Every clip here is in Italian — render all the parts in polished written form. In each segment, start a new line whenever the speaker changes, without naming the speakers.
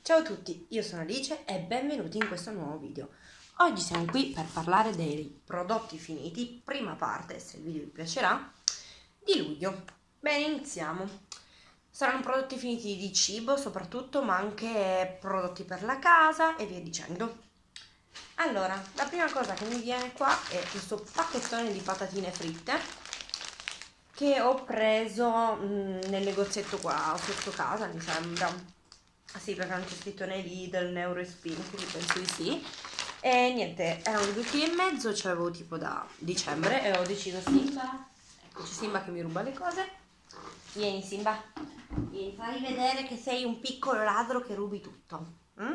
Ciao a tutti, io sono Alice e benvenuti in questo nuovo video. Oggi siamo qui per parlare dei prodotti finiti, prima parte, se il video vi piacerà, di luglio. Bene, iniziamo. Saranno prodotti finiti di cibo soprattutto, ma anche prodotti per la casa e via dicendo. Allora, la prima cosa che mi viene qua è questo pacchettone di patatine fritte che ho preso nel negozietto qua sotto casa, mi sembra. Sì, perché non c'è scritto né Lidl né Eurospin, quindi penso di sì. E niente, erano 2,5 kg, ce l'avevo tipo da dicembre e ho deciso Simba, eccoci Simba che mi ruba le cose. Vieni Simba, vieni, fai vedere che sei un piccolo ladro che rubi tutto.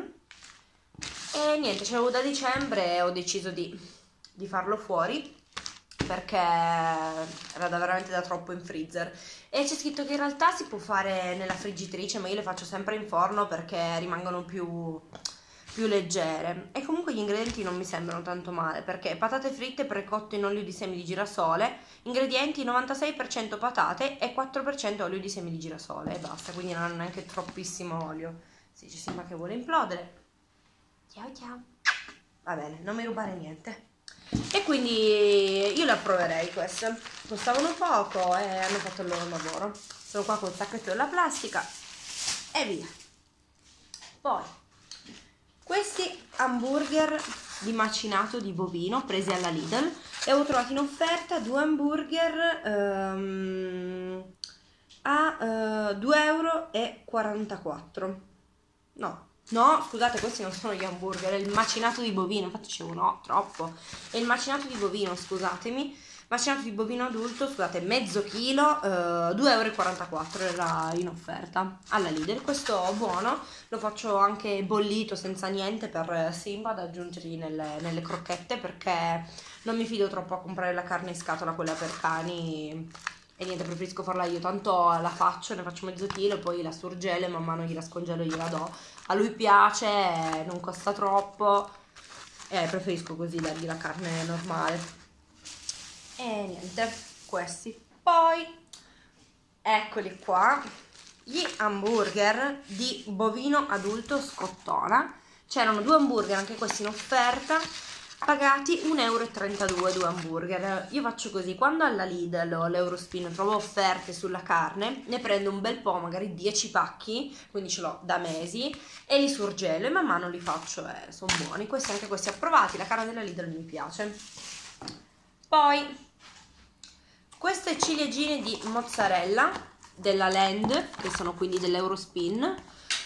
E niente, ce l'avevo da dicembre e ho deciso di farlo fuori perché era veramente da troppo in freezer. E c'è scritto che in realtà si può fare nella friggitrice, ma io le faccio sempre in forno perché rimangono più leggere. E comunque gli ingredienti non mi sembrano tanto male, perché patate fritte precotte in olio di semi di girasole, ingredienti 96% patate e 4% olio di semi di girasole e basta, quindi non hanno neanche troppissimo olio. Sì, ci sembra che vuole implodere. Ciao ciao. Va bene, non mi rubare niente. E quindi io le approverei queste, costavano poco e hanno fatto il loro lavoro. Sono qua col sacchetto della plastica e via. Poi questi hamburger di macinato di bovino presi alla Lidl e ho trovato in offerta 2 hamburger a 2,44 €. No, scusate, questi non sono gli hamburger, è il macinato di bovino, infatti dicevo no, troppo. È il macinato di bovino, scusatemi, macinato di bovino adulto, scusate, mezzo chilo, 2,44 € era in offerta alla Lidl. Questo buono, lo faccio anche bollito senza niente per Simba da aggiungergli nelle crocchette, perché non mi fido troppo a comprare la carne in scatola, quella per cani. E niente, preferisco farla io, tanto la faccio, ne faccio mezzo chilo, poi la surgelo e man mano gliela scongelo e gliela do. A lui piace, non costa troppo, preferisco così dargli la carne normale. E niente, questi. Poi, eccoli qua, gli hamburger di bovino adulto scottona. C'erano 2 hamburger, anche questi in offerta, pagati 1,32 € 2 hamburger. Io faccio così, quando alla Lidl o all'Eurospin trovo offerte sulla carne, ne prendo un bel po', magari 10 pacchi, quindi ce l'ho da mesi, e li surgelo e man mano li faccio e sono buoni. Anche questi approvati, la carne della Lidl mi piace. Poi queste ciliegine di mozzarella della Land, che sono quindi dell'Eurospin,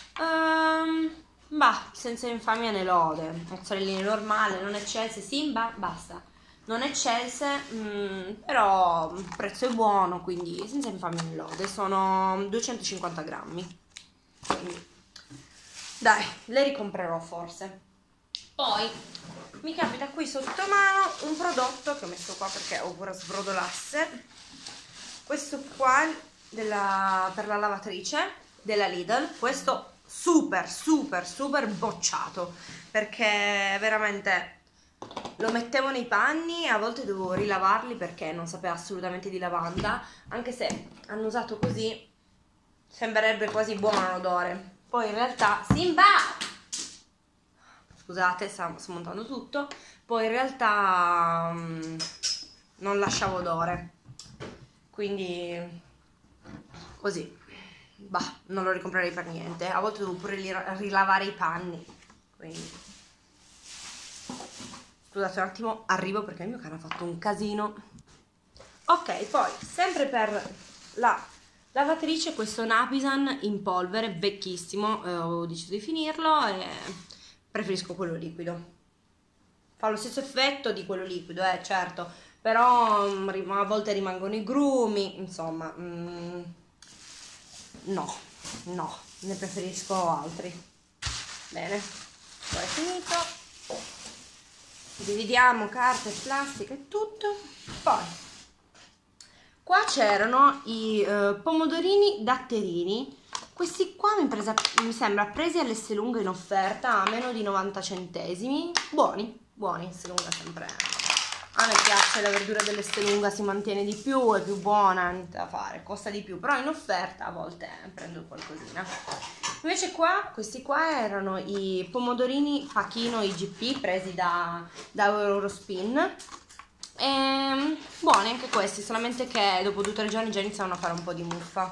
senza infamia né lode, mozzarelline normale, non eccelse, Simba, basta, non eccelse, però il prezzo è buono, quindi senza infamia né lode, sono 250 grammi, quindi dai, le ricomprerò forse. Poi mi capita qui sotto mano un prodotto che ho messo qua perché ho paura sbrodolasse, questo qua per la lavatrice della Lidl, questo super bocciato, perché veramente lo mettevo nei panni e a volte dovevo rilavarli perché non sapeva assolutamente di lavanda, anche se hanno usato così sembrerebbe quasi buono l'odore, poi in realtà Simba, scusate, sto montando tutto, poi in realtà non lasciava odore, quindi così, non lo ricomprerei per niente. A volte devo pure rilavare i panni, quindi scusate un attimo, arrivo perché il mio cane ha fatto un casino. Ok, poi sempre per la lavatrice questo Napisan in polvere, vecchissimo, ho deciso di finirlo e preferisco quello liquido, fa lo stesso effetto di quello liquido, certo, però a volte rimangono i grumi, insomma, no, ne preferisco altri. Bene, poi è finito, dividiamo carta e plastica e tutto. Poi qua c'erano i pomodorini datterini, questi qua mi sembra presi all'Esselunga in offerta a meno di 90 centesimi, buoni, Esselunga sempre A me piace la verdura dell'Estelunga, si mantiene di più, è più buona, niente da fare, costa di più, però in offerta a volte prendo qualcosina. Invece qua, questi qua erano i pomodorini Pachino IGP presi da Eurospin. Buoni anche questi, solamente che dopo 2 o 3 giorni già iniziano a fare un po' di muffa.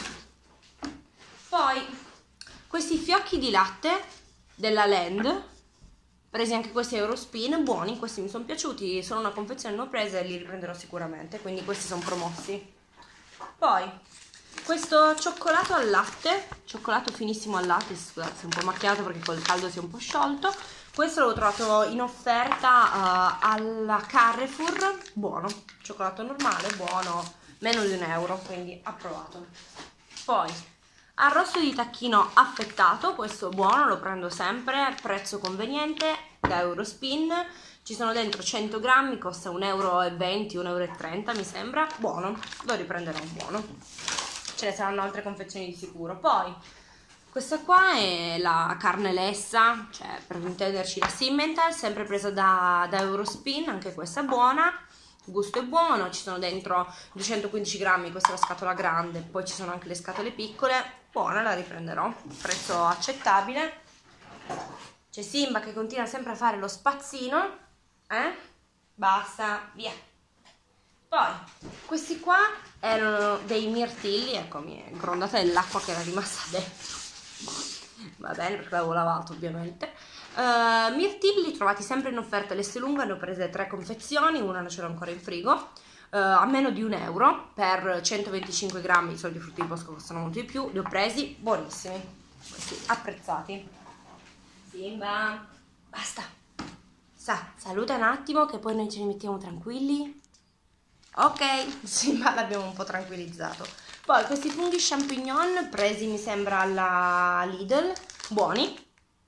Poi questi fiocchi di latte della Land, presi anche questi Eurospin, buoni, questi mi sono piaciuti, sono una confezione non presa e li riprenderò sicuramente, quindi questi sono promossi. Poi questo cioccolato al latte, cioccolato finissimo al latte, scusate se è un po' macchiato perché col caldo si è un po' sciolto. Questo l'ho trovato in offerta alla Carrefour, buono, cioccolato normale, buono, meno di €1, quindi approvato. Poi arrosto di tacchino affettato, questo buono, lo prendo sempre, prezzo conveniente, da Eurospin, ci sono dentro 100 grammi, costa €1,20, €1,30 mi sembra, buono, lo riprenderò buono. Ce ne saranno altre confezioni di sicuro. Poi questa qua è la carne lessa, cioè per intenderci la Simmental, sempre presa da Eurospin, anche questa è buona, il gusto è buono, ci sono dentro 215 grammi, questa è la scatola grande, poi ci sono anche le scatole piccole, buona, la riprenderò, prezzo accettabile. C'è Simba che continua sempre a fare lo spazzino, basta, via. Poi questi qua erano dei mirtilli, ecco, mi è grondata dell'acqua che era rimasta dentro, va bene perché l'avevo lavato ovviamente. Mirtilli trovati sempre in offerta all'Estelunga, ne ho prese 3 confezioni, una non ce l'ho ancora in frigo, a meno di €1 per 125 grammi, i soliti frutti di bosco costano molto di più, li ho presi, buonissimi, questi apprezzati. Simba, basta, saluta un attimo che poi noi ce li mettiamo tranquilli. Ok, Simba l'abbiamo un po' tranquillizzato. Poi questi funghi champignon presi mi sembra alla Lidl, buoni,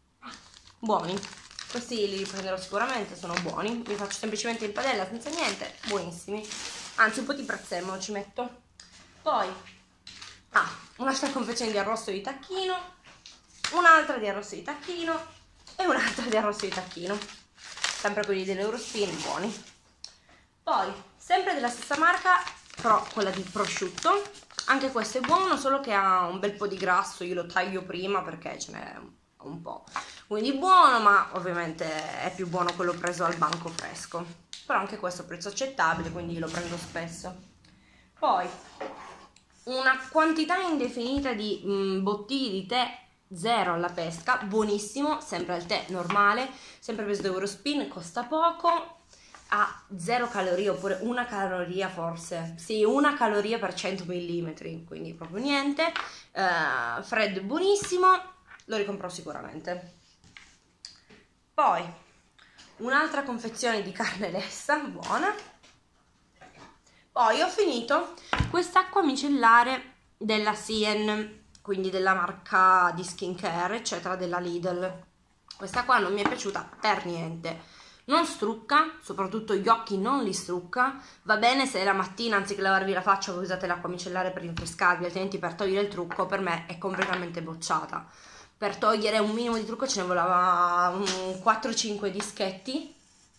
questi li riprenderò sicuramente, sono buoni, li faccio semplicemente in padella senza niente, buonissimi, anzi un po' di prezzemolo ci metto. Poi un'altra confezione di arrosto di tacchino, un'altra di arrosto di tacchino e un'altra di arrosto di tacchino, sempre quelli dell'Eurospin, buoni. Poi sempre della stessa marca, però quella di prosciutto, anche questo è buono, solo che ha un bel po' di grasso, io lo taglio prima perché ce n'è un po', quindi buono, ma ovviamente è più buono quello preso al banco fresco, però anche questo prezzo accettabile, quindi lo prendo spesso. Poi una quantità indefinita di bottiglie di tè zero alla pesca, buonissimo, sempre al tè normale, sempre preso da Eurospin, costa poco, ha 0 calorie oppure 1 caloria forse, sì, 1 caloria per 100 mm, quindi proprio niente, freddo e buonissimo, lo ricomprò sicuramente. Poi un'altra confezione di carne lessa, buona. Poi ho finito quest'acqua micellare della Sien, quindi della marca di skincare eccetera della Lidl. Questa qua non mi è piaciuta per niente, non strucca, soprattutto gli occhi non li strucca, va bene se la mattina anziché lavarvi la faccia voi usate l'acqua micellare per rinfrescarvi, altrimenti per togliere il trucco per me è completamente bocciata. Per togliere un minimo di trucco ce ne voleva 4-5 dischetti,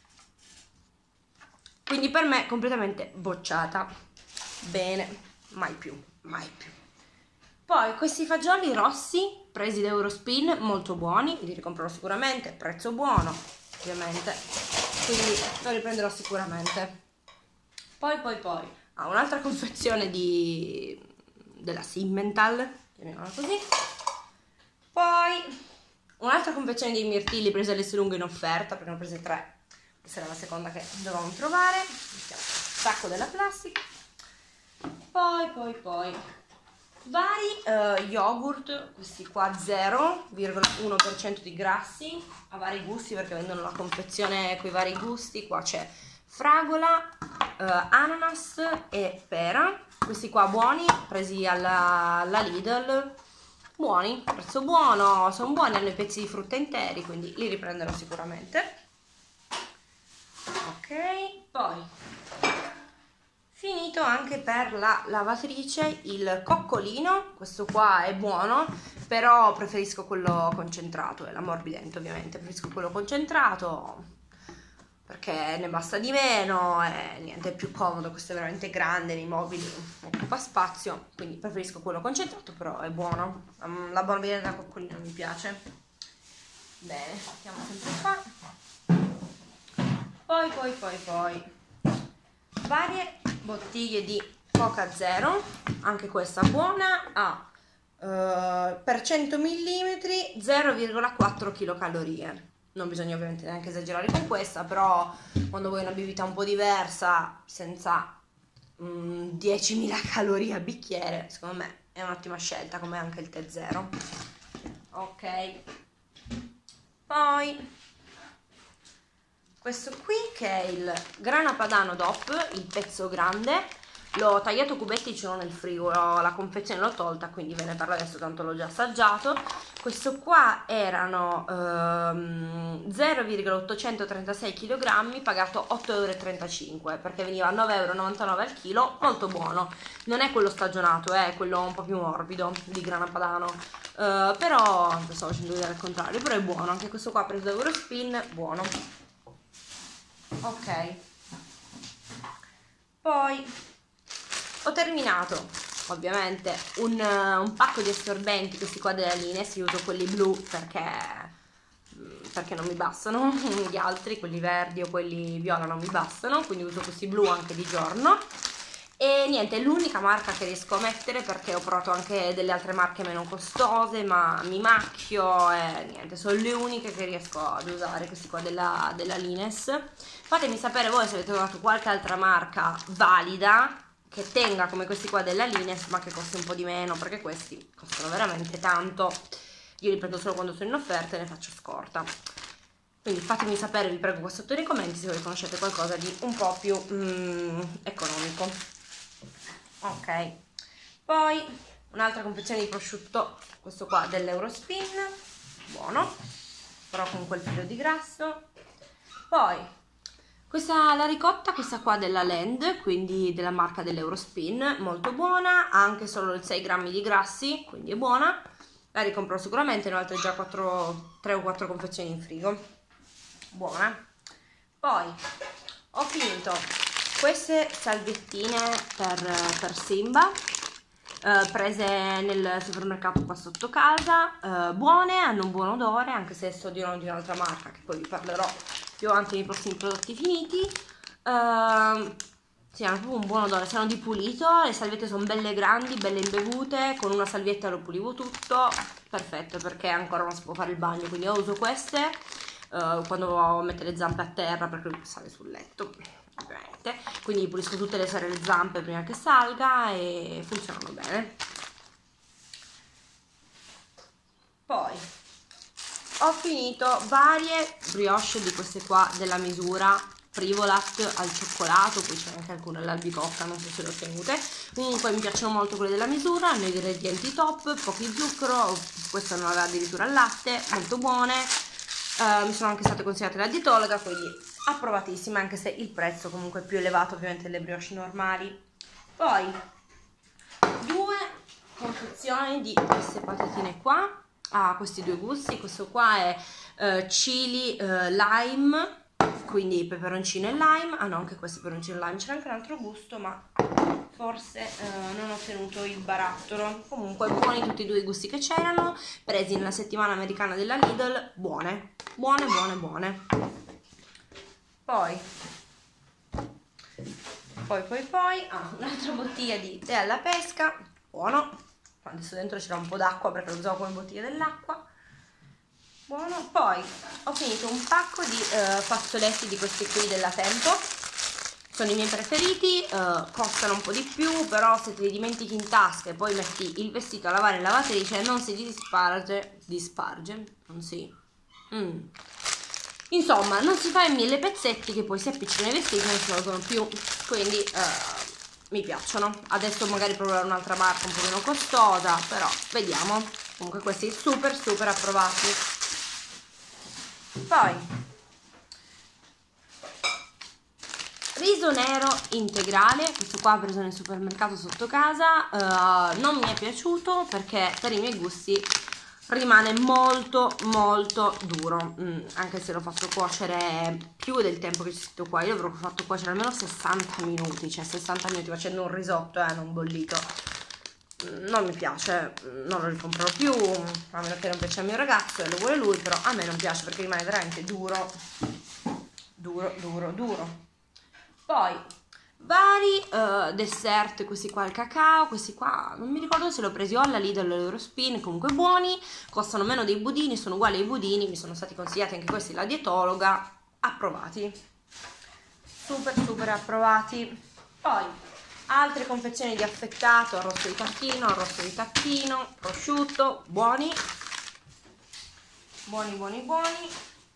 quindi per me è completamente bocciata. Bene, mai più, mai più. Poi questi fagioli rossi presi da Eurospin, molto buoni, li ricomprerò sicuramente, prezzo buono ovviamente, quindi lo riprenderò sicuramente. Poi un'altra confezione della Simmental, chiamiamola così. Poi un'altra confezione di mirtilli presa all'Estelunga in offerta, perché ne ho prese 3, questa era la seconda che dovevamo trovare, mettiamo il sacco della plastica. Poi vari yogurt, questi qua 0,1% di grassi, a vari gusti perché vendono la confezione con i vari gusti. Qua c'è fragola, ananas e pera, questi qua buoni, presi alla Lidl, buoni, prezzo buono, sono buoni, hanno i pezzi di frutta interi, quindi li riprenderò sicuramente. Ok, poi finito anche per la lavatrice il coccolino, questo qua è buono, però preferisco quello concentrato, è l'ammorbidente ovviamente, preferisco quello concentrato, perché ne basta di meno e niente, è più comodo. Questo è veramente grande, nei mobili occupa spazio, quindi preferisco quello concentrato, però è buono. La bombina da coccolino mi piace. Bene, mettiamo sempre qua. Poi varie bottiglie di Coca Zero, anche questa buona, per 100 ml 0,4 kcal. Non bisogna ovviamente neanche esagerare con questa, però quando vuoi una bibita un po' diversa, senza 10.000 calorie a bicchiere, secondo me è un'ottima scelta, come anche il tè zero. Ok, poi questo qui che è il grana padano DOP, il pezzo grande. L'ho tagliato a cubetti, ce l'ho nel frigo, la confezione l'ho tolta, quindi ve ne parlo adesso, tanto l'ho già assaggiato. Questo qua erano 0,836 kg, pagato 8,35 €, perché veniva 9,99 € al chilo, molto buono. Non è quello stagionato, è quello un po' più morbido di grana padano, però lo stavo facendo vedere al contrario, però è buono. Anche questo qua preso da Eurospin, buono. Ok, poi ho terminato ovviamente un pacco di assorbenti, questi qua della Lines. Io uso quelli blu perché non mi bastano gli altri, quelli verdi o quelli viola non mi bastano, quindi uso questi blu anche di giorno. E niente, è l'unica marca che riesco a mettere, perché ho provato anche delle altre marche meno costose, ma mi macchio e niente, sono le uniche che riesco ad usare, questi qua della Lines. Fatemi sapere voi se avete trovato qualche altra marca valida che tenga come questi qua della Lines, ma che costi un po' di meno, perché questi costano veramente tanto. Io li prendo solo quando sono in offerta e ne faccio scorta. Quindi fatemi sapere, vi prego, qua sotto nei commenti se voi conoscete qualcosa di un po' più economico. Ok, poi un'altra confezione di prosciutto, questo qua dell'Eurospin, buono, però con quel filo di grasso. Poi questa, la ricotta, questa qua della Land, quindi della marca dell'Eurospin, molto buona, ha anche solo il 6 grammi di grassi, quindi è buona. La ricomprò sicuramente, ne ho altre già 3 o 4 confezioni in frigo, buona. Poi ho finito queste salviettine per Simba, prese nel supermercato qua sotto casa, buone, hanno un buon odore, anche se so di un'altra marca che poi vi parlerò più avanti nei prossimi prodotti finiti. Sì, hanno proprio un buon odore, sono di pulito, le salviette sono belle grandi, belle imbevute, con una salvietta lo pulivo tutto, perfetto, perché ancora non si può fare il bagno, quindi io uso queste quando metto le zampe a terra, perché lui sale sul letto, ovviamente, quindi pulisco tutte le sere le zampe prima che salga e funzionano bene. Poi ho finito varie brioche di queste qua della misura Privolat al cioccolato, poi c'è anche alcune all'albicocca, non so se le ho tenute. Comunque mi piacciono molto quelle della misura, hanno ingredienti top, pochi zucchero, questa non aveva addirittura il latte, molto buone. Mi sono anche state consigliate dalla dietologa, quindi approvatissime, anche se il prezzo comunque è più elevato ovviamente delle brioche normali. Poi 2 confezioni di queste patatine qua, questi 2 gusti. Questo qua è chili lime, quindi peperoncino e lime. No, anche questo peperoncino e lime, c'era anche un altro gusto, ma forse non ho tenuto il barattolo. Comunque buoni tutti e 2 i gusti che c'erano, presi nella settimana americana della Lidl, buone. Poi un'altra bottiglia di tè alla pesca, buono. Adesso dentro c'era un po' d'acqua perché lo usavo come bottiglia dell'acqua, buono. Poi ho finito un pacco di fazzoletti di questi qui della Tempo, sono i miei preferiti, costano un po' di più, però se te li dimentichi in tasca e poi metti il vestito a lavare in lavatrice non si disparge, non si... Insomma, non si fa in 1000 pezzetti che poi si appiccicano i vestiti e non si tolgono più, quindi mi piacciono. Adesso magari proverò un'altra marca un po' meno costosa, però vediamo. Comunque questi super approvati. Poi riso nero integrale, questo qua ho preso nel supermercato sotto casa, non mi è piaciuto perché per i miei gusti rimane molto molto duro, anche se l'ho fatto cuocere più del tempo che ci sto qua. Io l'avrò fatto cuocere almeno 60 minuti, cioè 60 minuti facendo un risotto, non bollito. Non mi piace, non lo ricomprerò più, a meno che non piaccia al mio ragazzo e lo vuole lui, però a me non piace perché rimane veramente duro, duro, duro, duro. Poi vari dessert, questi qua al cacao, questi qua non mi ricordo se l'ho presi o alla Lidl o all'Eurospin, comunque buoni, costano meno dei budini, sono uguali ai budini, mi sono stati consigliati anche questi dalla dietologa, approvati, super super approvati. Poi altre confezioni di affettato, arrosto di tacchino, prosciutto, buoni, buoni buoni buoni.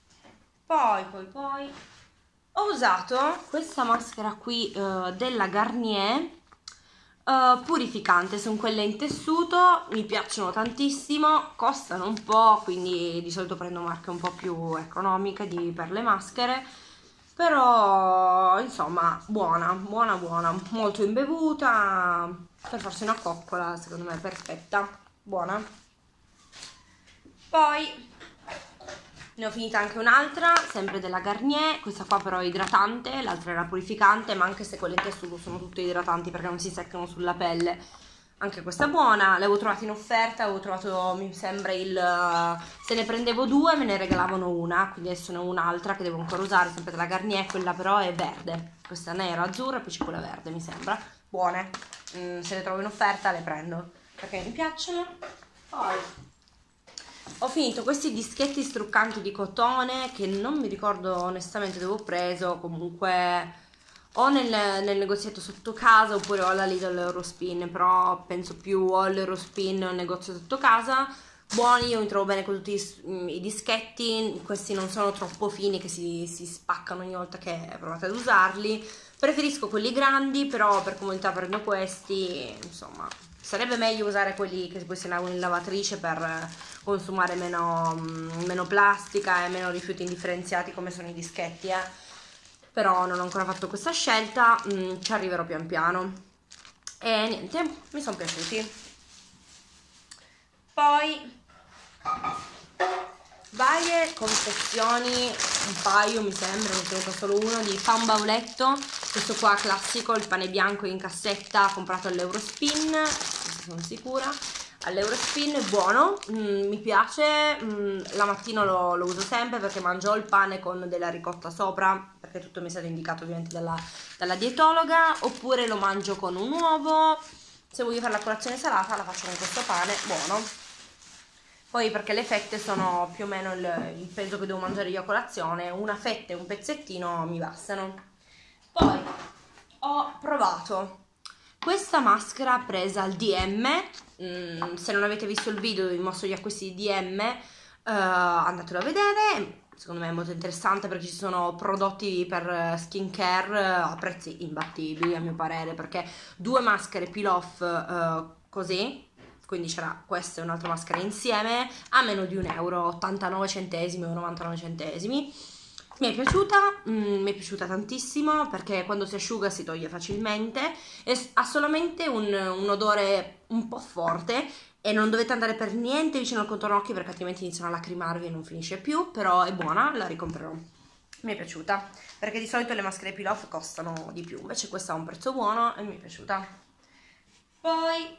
Poi ho usato questa maschera qui della Garnier, purificante, sono quelle in tessuto, mi piacciono tantissimo, costano un po', quindi di solito prendo marche un po' più economiche per le maschere, però insomma buona, buona, buona, molto imbevuta, per farsi una coccola secondo me è perfetta, buona. Poi ne ho finita anche un'altra, sempre della Garnier, questa qua però è idratante, l'altra era purificante, ma anche se quelle in tessuto sono tutte idratanti perché non si seccano sulla pelle. Anche questa è buona, l'avevo trovata in offerta, avevo trovato, mi sembra, se ne prendevo due me ne regalavano una, quindi adesso ne ho un'altra che devo ancora usare, sempre della Garnier, quella però è verde, questa nera, azzurra e poi c'è quella verde mi sembra, buone, se le trovo in offerta le prendo perché mi piacciono. Poi ho finito questi dischetti struccanti di cotone che non mi ricordo onestamente dove ho preso, comunque o nel negozietto sotto casa oppure o alla Lidl all'Eurospin, però penso più o all'Eurospin o al negozio sotto casa. Buoni, io mi trovo bene con tutti i dischetti, questi non sono troppo fini che si spaccano ogni volta che provate ad usarli. Preferisco quelli grandi, però per comodità prendo questi, insomma, sarebbe meglio usare quelli che poi si lavano in lavatrice per consumare meno plastica e meno rifiuti indifferenziati come sono i dischetti, però non ho ancora fatto questa scelta, ci arriverò pian piano. E niente, mi sono piaciuti. Poi varie confezioni, un paio mi sembra, ne ho tenuto solo uno, di pan bauletto, questo qua classico, il pane bianco in cassetta, comprato all'Eurospin, sono sicura, all'Eurospin, è buono, mi piace, la mattina lo uso sempre perché mangio il pane con della ricotta sopra, perché tutto mi è stato indicato ovviamente dalla dietologa, oppure lo mangio con un uovo, se voglio fare la colazione salata la faccio con questo pane, buono. Poi perché le fette sono più o meno il peso che devo mangiare io a colazione, una fetta e un pezzettino mi bastano. Poi ho provato questa maschera presa al DM, se non avete visto il video vi mostro gli acquisti di DM, andatelo a vedere, secondo me è molto interessante perché ci sono prodotti per skincare a prezzi imbattibili a mio parere, perché due maschere peel off così, quindi c'era questa e un'altra maschera insieme a meno di €1, 89 centesimi o 99 centesimi. Mi è piaciuta tantissimo perché quando si asciuga si toglie facilmente e ha solamente un odore un po' forte e non dovete andare per niente vicino al contorno occhi perché altrimenti iniziano a lacrimarvi e non finisce più, però è buona, la ricomprerò. Mi è piaciuta perché di solito le maschere peel off costano di più, invece questa ha un prezzo buono e mi è piaciuta. Poi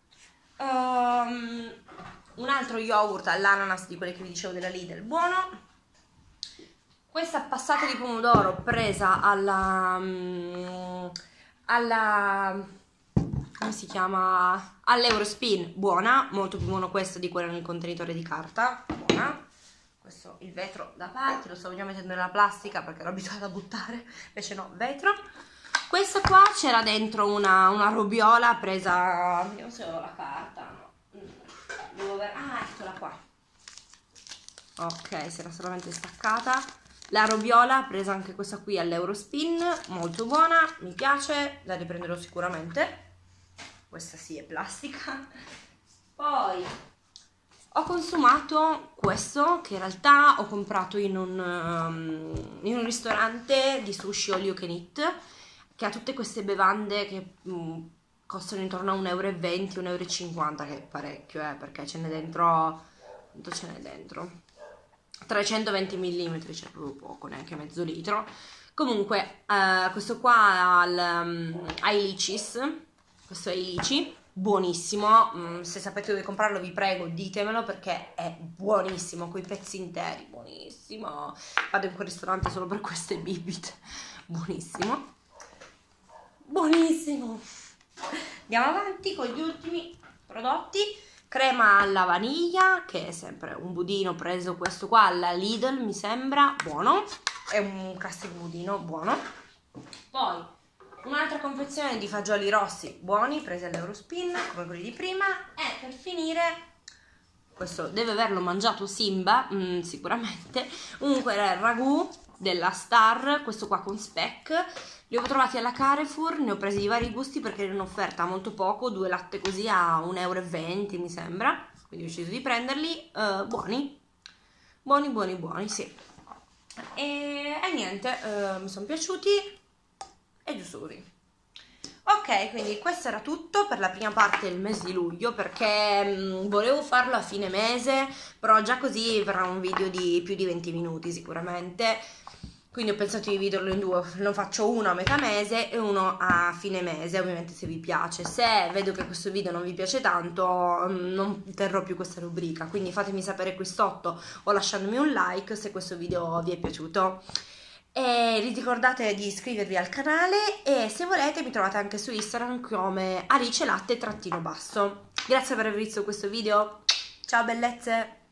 un altro yogurt all'ananas di quelli che vi dicevo della Lidl, buono. Questa passata di pomodoro presa come si chiama? All'Eurospin, buona, molto più buono questo di quello nel contenitore di carta, buona. Questo il vetro da parte, lo stavo già mettendo nella plastica perché ero abituata a buttare, invece no, vetro. Questa qua c'era dentro una robiola presa, vediamo se ho la carta, no. Eccola qua. Ok, si era solamente staccata. La robiola, presa anche questa qui all'Eurospin, molto buona, mi piace, la riprenderò sicuramente. Questa sì è plastica. Poi ho consumato questo che in realtà ho comprato in un ristorante di sushi all you can eat, che ha tutte queste bevande che costano intorno a €1,20, €1,50, che è parecchio, perché ce n'è dentro quanto ce n'è dentro? 320 mm, c'è proprio poco, neanche mezzo litro. Comunque questo qua ai licis, questo è i lici, buonissimo. Se sapete dove comprarlo vi prego ditemelo, perché è buonissimo, coi pezzi interi, buonissimo. Vado in quel ristorante solo per queste bibite, buonissimo, buonissimo. Andiamo avanti con gli ultimi prodotti. Crema alla vaniglia, che è sempre un budino preso questo qua alla Lidl, mi sembra, buono, è un classico budino, buono. Poi un'altra confezione di fagioli rossi buoni, presi all'Eurospin, come quelli di prima. E per finire, questo deve averlo mangiato Simba, sicuramente, comunque era il ragù della Star, questo qua con speck. Li ho trovati alla Carrefour, ne ho presi di vari gusti perché erano in offerta molto poco, 2 latte così a 1,20 € mi sembra, quindi ho deciso di prenderli. Buoni, buoni, sì. E niente, mi sono piaciuti e giusto così. Ok, quindi questo era tutto per la prima parte del mese di luglio, perché volevo farlo a fine mese, però già così verrà un video di più di 20 minuti sicuramente. Quindi ho pensato di dividerlo in due, lo faccio uno a metà mese e uno a fine mese, ovviamente se vi piace. Se vedo che questo video non vi piace tanto, non terrò più questa rubrica, quindi fatemi sapere qui sotto o lasciandomi un like se questo video vi è piaciuto. E ricordate di iscrivervi al canale e se volete mi trovate anche su Instagram come Alice Latte _basso. Grazie per aver visto questo video, ciao bellezze!